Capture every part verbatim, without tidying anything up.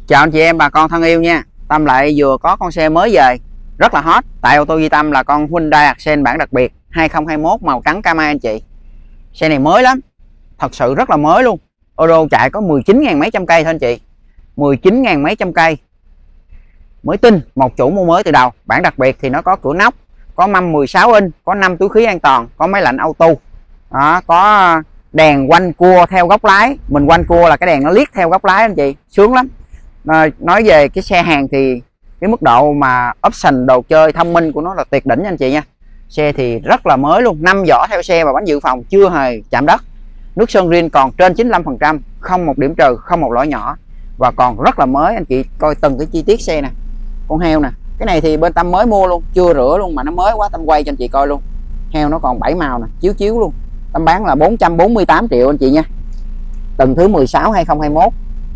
Chào anh chị em bà con thân yêu nha. Tâm lại vừa có con xe mới về rất là hot tại ô tô Duy Tâm, là con Hyundai Accent bản đặc biệt hai không hai mốt màu trắng cam anh chị. Xe này mới lắm, thật sự rất là mới luôn. Ô tô chạy có mười chín ngàn mấy trăm cây thôi anh chị, mười chín ngàn mấy trăm cây, mới tinh, một chủ mua mới từ đầu. Bản đặc biệt thì nó có cửa nóc, có mâm mười sáu inch, có năm túi khí an toàn, có máy lạnh auto đó, có đèn quanh cua theo góc lái. Mình quanh cua là cái đèn nó liếc theo góc lái anh chị, sướng lắm. Nói về cái xe hàng thì cái mức độ mà option đồ chơi thông minh của nó là tuyệt đỉnh anh chị nha. Xe thì rất là mới luôn, năm vỏ theo xe và bánh dự phòng chưa hề chạm đất. Nước sơn riêng còn trên chín mươi lăm phần trăm, không một điểm trừ, không một lỗi nhỏ và còn rất là mới. Anh chị coi từng cái chi tiết xe nè, con heo nè, cái này thì bên Tâm mới mua luôn, chưa rửa luôn mà nó mới quá. Tâm quay cho anh chị coi luôn, heo nó còn bảy màu nè, chiếu chiếu luôn. Tâm bán là bốn trăm bốn mươi tám triệu anh chị nha, tuần thứ mười sáu hai không hai mốt,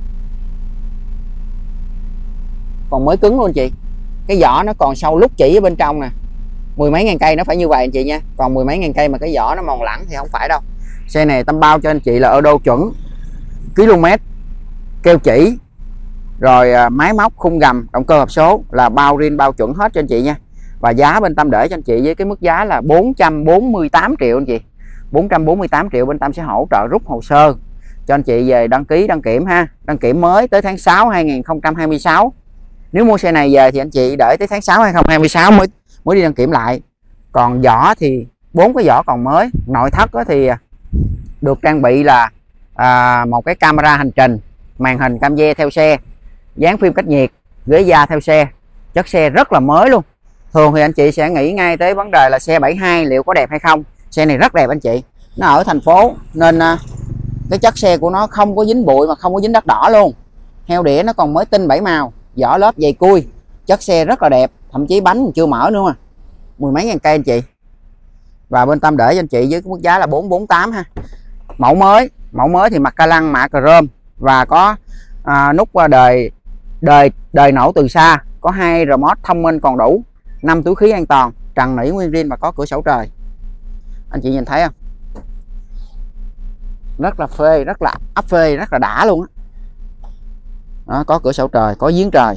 còn mới cứng luôn anh chị. Cái vỏ nó còn sâu lút chỉ ở bên trong nè, mười mấy ngàn cây nó phải như vậy anh chị nha. Còn mười mấy ngàn cây mà cái vỏ nó mòn lẳng thì không phải đâu. Xe này Tâm bao cho anh chị là ở đô chuẩn, km, keo chỉ, rồi à, máy móc, khung gầm, động cơ hộp số là bao riêng bao chuẩn hết cho anh chị nha. Và giá bên Tâm để cho anh chị với cái mức giá là bốn trăm bốn mươi tám triệu anh chị. Bốn trăm bốn mươi tám triệu bên Tâm sẽ hỗ trợ rút hồ sơ cho anh chị về đăng ký đăng kiểm ha. Đăng kiểm mới tới tháng sáu hai không hai sáu. Nếu mua xe này về thì anh chị để tới tháng sáu hai không hai sáu mới mới đi đăng kiểm lại. Còn vỏ thì bốn cái vỏ còn mới. Nội thất thì được trang bị là à, một cái camera hành trình, màn hình cam ve theo xe, dán phim cách nhiệt, ghế da theo xe. Chất xe rất là mới luôn. Thường thì anh chị sẽ nghĩ ngay tới vấn đề là xe bảy hai liệu có đẹp hay không. Xe này rất đẹp anh chị. Nó ở thành phố nên à, cái chất xe của nó không có dính bụi mà không có dính đất đỏ luôn. Heo đĩa nó còn mới tinh bảy màu, vỏ lớp dày cui, chất xe rất là đẹp, thậm chí bánh còn chưa mở nữa mà. Mười mấy ngàn cây anh chị. Và bên Tâm để cho anh chị với mức giá là bốn trăm bốn mươi tám ha. Mẫu mới, mẫu mới thì mặt ca lăng mạ chrome và có à, nút đời đời đời nổ từ xa, có hai remote thông minh còn đủ, năm túi khí an toàn, trần nỉ nguyên zin và có cửa sổ trời. Anh chị nhìn thấy không? Rất là phê, rất là ấp phê, rất là đã luôn á. Đó, có cửa sổ trời, có giếng trời,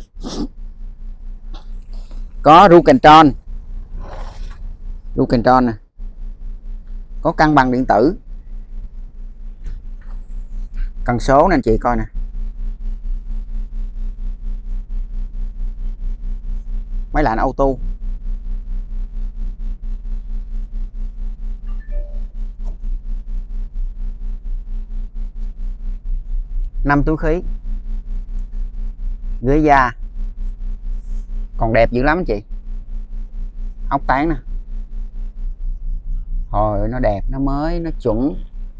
có cruise control, cruise control nè, có cân bằng điện tử, cần số nè anh chị coi nè, máy lạnh auto, năm túi khí, ghế da còn đẹp dữ lắm anh chị. Ốc tán nè, hồi nó đẹp, nó mới, nó chuẩn.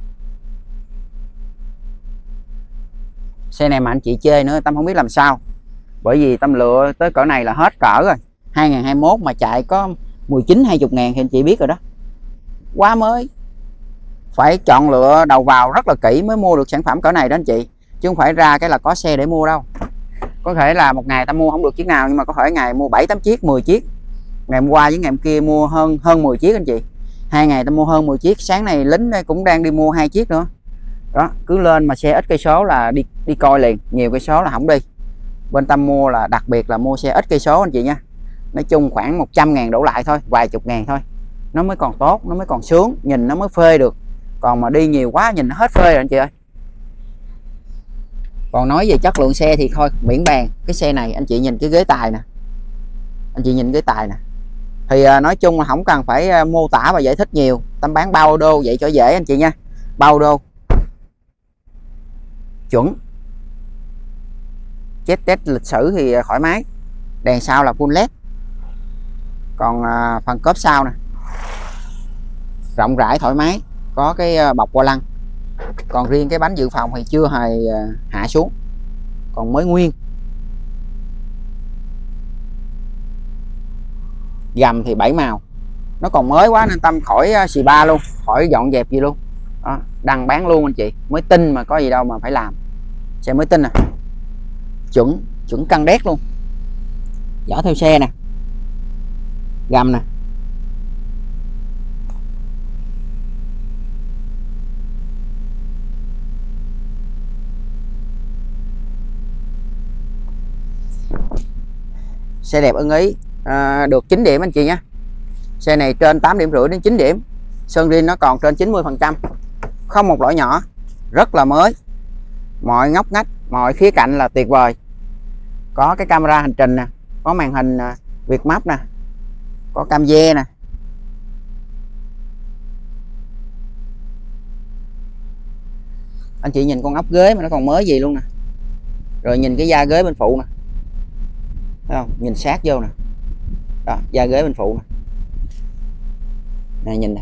Xe này mà anh chị chê nữa Tâm không biết làm sao, bởi vì Tâm lựa tới cỡ này là hết cỡ rồi. Hai không hai mốt mà chạy có mười chín hai mươi ngàn thì anh chị biết rồi đó, quá mới. Phải chọn lựa đầu vào rất là kỹ mới mua được sản phẩm cỡ này đó anh chị, chứ không phải ra cái là có xe để mua đâu. Có thể là một ngày ta mua không được chiếc nào, nhưng mà có thể ngày mua bảy tám chiếc, mười chiếc. Ngày hôm qua với ngày hôm kia mua hơn hơn mười chiếc anh chị. Hai ngày ta mua hơn mười chiếc. Sáng này lính cũng đang đi mua hai chiếc nữa. Đó, cứ lên mà xe ít cây số là đi đi coi liền, nhiều cây số là không đi. Bên Tâm mua là đặc biệt là mua xe ít cây số anh chị nha. Nói chung khoảng một trăm ngàn đổ lại thôi, vài chục ngàn thôi, nó mới còn tốt, nó mới còn sướng, nhìn nó mới phê được. Còn mà đi nhiều quá nhìn nó hết phê rồi anh chị ơi. Còn nói về chất lượng xe thì thôi miễn bàn. Cái xe này anh chị nhìn cái ghế tài nè, anh chị nhìn ghế tài nè, thì à, nói chung là không cần phải à, mô tả và giải thích nhiều. Tâm bán bao đô vậy cho dễ anh chị nha. Bao đô chuẩn, chết test lịch sử thì thoải mái. Đèn sau là full led. Còn à, phần cốp sau nè rộng rãi thoải mái, có cái à, bọc qua lăng. Còn riêng cái bánh dự phòng thì chưa hề à, hạ xuống, còn mới nguyên. Gầm thì bảy màu, nó còn mới quá nên Tâm khỏi xì ba luôn, khỏi dọn dẹp gì luôn đó, đăng bán luôn anh chị. Mới tinh mà có gì đâu mà phải làm. Xe mới tinh nè, chuẩn chuẩn căng đét luôn. Vỏ theo xe nè, gầm nè, xe đẹp ưng ý, à, được chín điểm anh chị nhé. Xe này trên tám điểm rưỡi đến chín điểm, sơn rin nó còn trên chín mươi phần trăm, không một lỗi nhỏ, rất là mới, mọi ngóc ngách mọi khía cạnh là tuyệt vời. Có cái camera hành trình nè, có màn hình Vietmap nè, có cam dê nè. Anh chị nhìn con ốc ghế mà nó còn mới gì luôn nè. Rồi nhìn cái da ghế bên phụ nè, thấy không, nhìn sát vô nè, đó da ghế bên phụ nè, nè nhìn nè.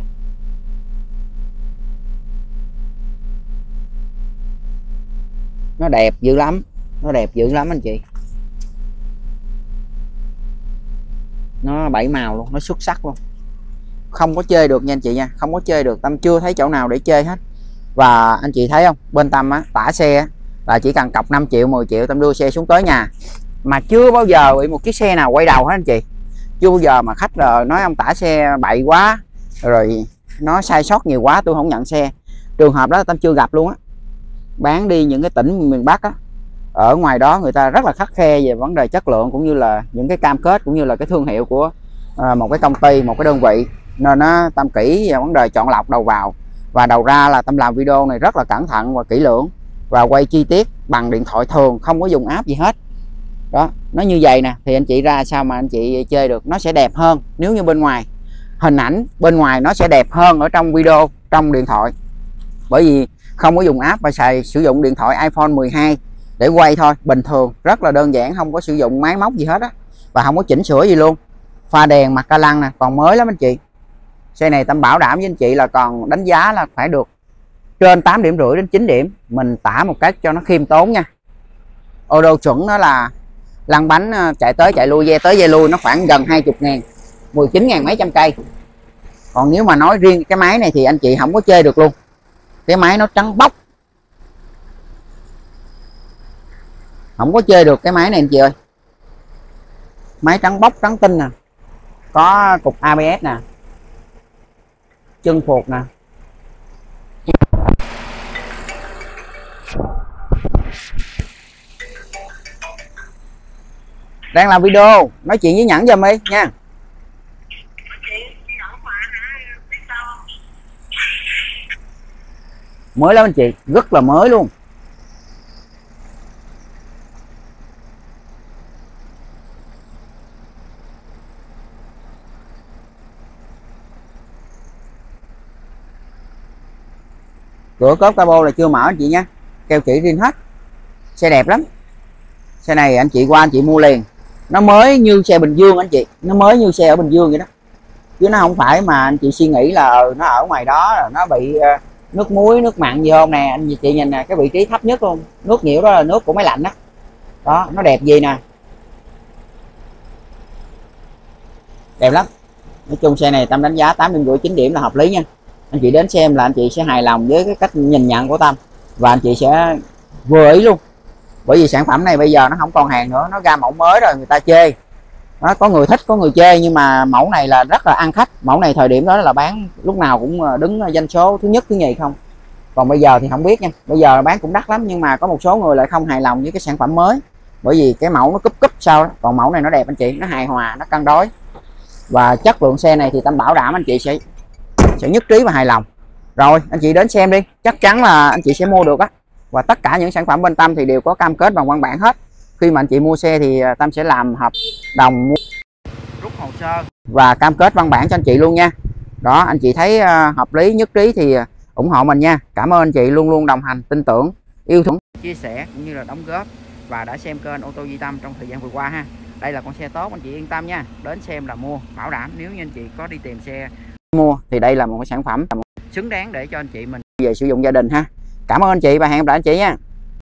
Nó đẹp dữ lắm, nó đẹp dữ lắm anh chị. Nó bảy màu luôn, nó xuất sắc luôn, không có chơi được nha anh chị nha, không có chơi được. Tâm chưa thấy chỗ nào để chơi hết. Và anh chị thấy không, bên Tâm á, tả xe là chỉ cần cọc năm triệu mười triệu Tâm đưa xe xuống tới nhà, mà chưa bao giờ bị một chiếc xe nào quay đầu hết anh chị. Chưa bao giờ mà khách là nói ông tả xe bậy quá, rồi nó sai sót nhiều quá tôi không nhận xe. Trường hợp đó Tâm chưa gặp luôn á. Bán đi những cái tỉnh miền Bắc á, ở ngoài đó người ta rất là khắt khe về vấn đề chất lượng, cũng như là những cái cam kết, cũng như là cái thương hiệu của à, một cái công ty, một cái đơn vị. Nên nó Tâm kỹ về vấn đề chọn lọc đầu vào và đầu ra. Là Tâm làm video này rất là cẩn thận và kỹ lưỡng, và quay chi tiết bằng điện thoại thường, không có dùng app gì hết. Đó, nó như vậy nè thì anh chị ra sao mà anh chị chơi được. Nó sẽ đẹp hơn nếu như bên ngoài, hình ảnh bên ngoài nó sẽ đẹp hơn ở trong video, trong điện thoại. Bởi vì không có dùng app và xài sử dụng điện thoại iPhone mười hai để quay thôi, bình thường rất là đơn giản, không có sử dụng máy móc gì hết á, và không có chỉnh sửa gì luôn. Pha đèn mặt ca lăng nè còn mới lắm anh chị. Xe này Tâm bảo đảm với anh chị là còn đánh giá là phải được trên tám điểm rưỡi đến chín điểm. Mình tả một cách cho nó khiêm tốn nha. Ô đô chuẩn nó là lăn bánh chạy tới chạy lui, ve tới ve lui, nó khoảng gần hai mươi ngàn, mười chín ngàn mấy trăm cây. Còn nếu mà nói riêng cái máy này thì anh chị không có chơi được luôn. Cái máy nó trắng bóc, không có chơi được cái máy này anh chị ơi. Máy trắng bóc trắng tinh nè, có cục a bê ét nè, chân phuộc nè. Đang làm video nói chuyện với Nhẫn giùm đi nha. Mới lắm anh chị, rất là mới luôn. Cửa cốp cabo là chưa mở anh chị nha, keo chỉ riêng hết. Xe đẹp lắm. Xe này anh chị qua anh chị mua liền, nó mới như xe Bình Dương anh chị, nó mới như xe ở Bình Dương vậy đó, chứ nó không phải mà anh chị suy nghĩ là nó ở ngoài đó là nó bị nước muối nước mặn gì không nè. Anh chị nhìn nè, cái vị trí thấp nhất luôn, nước nhiễu đó là nước của máy lạnh đó. Đó, nó đẹp gì nè, đẹp lắm. Nói chung xe này Tâm đánh giá tám điểm rưỡi chín điểm là hợp lý nha. Anh chị đến xem là anh chị sẽ hài lòng với cái cách nhìn nhận của Tâm, và anh chị sẽ vừa ý luôn. Bởi vì sản phẩm này bây giờ nó không còn hàng nữa, nó ra mẫu mới rồi người ta chê. Đó, có người thích có người chê, nhưng mà mẫu này là rất là ăn khách. Mẫu này thời điểm đó là bán lúc nào cũng đứng doanh số thứ nhất thứ nhì không. Còn bây giờ thì không biết nha, bây giờ bán cũng đắt lắm, nhưng mà có một số người lại không hài lòng với cái sản phẩm mới, bởi vì cái mẫu nó cúp cúp sao đó. Còn mẫu này nó đẹp anh chị, nó hài hòa, nó cân đối, và chất lượng xe này thì Tâm bảo đảm anh chị sẽ sẽ nhất trí và hài lòng. Rồi anh chị đến xem đi, chắc chắn là anh chị sẽ mua được á. Và tất cả những sản phẩm bên Tâm thì đều có cam kết bằng văn bản hết. Khi mà anh chị mua xe thì Tâm sẽ làm hợp đồng mua, rút hồ sơ và cam kết văn bản cho anh chị luôn nha. Đó, anh chị thấy hợp lý nhất trí thì ủng hộ mình nha. Cảm ơn anh chị luôn luôn đồng hành, tin tưởng, yêu thương, chia sẻ cũng như là đóng góp, và đã xem kênh Ô tô Duy Tâm trong thời gian vừa qua ha. Đây là con xe tốt, anh chị yên tâm nha. Đến xem là mua, bảo đảm nếu như anh chị có đi tìm xe mua thì đây là một cái sản phẩm xứng đáng để cho anh chị mình về sử dụng gia đình ha. Cảm ơn anh chị và hẹn gặp lại anh chị nha.